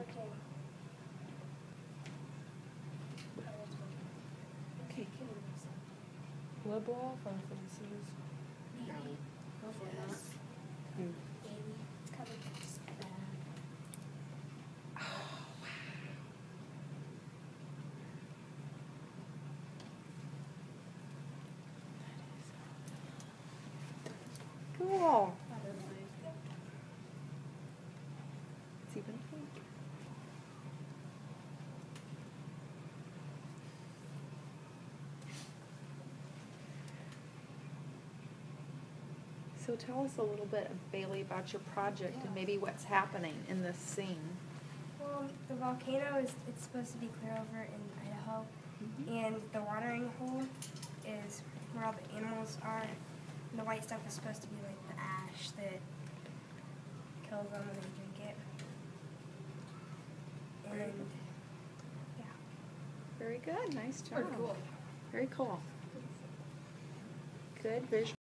volcano. Okay. Will blow off our faces. Maybe. Hopefully not. Hmm. Maybe. It's kind of just bad. Cool. I don't know. It's even pink. So tell us a little bit, Bailey, about your project and maybe what's happening in this scene. Well, the volcano it's supposed to be clear over in Idaho, and the watering hole is where all the animals are. And the white stuff is supposed to be like the ash that kills them when they drink it. And yeah. Very good. Nice job. Very cool. Very cool. Good visual.